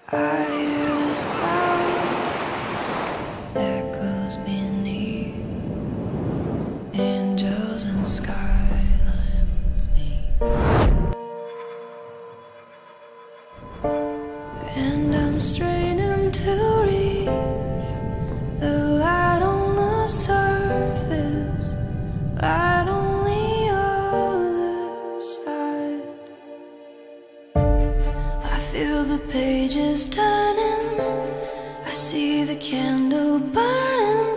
I hear the sound echoes beneath, angels and skylines meet, and I'm straining to reach the light on the surface, light on the other side. I feel the pages turning, I see the candle burning.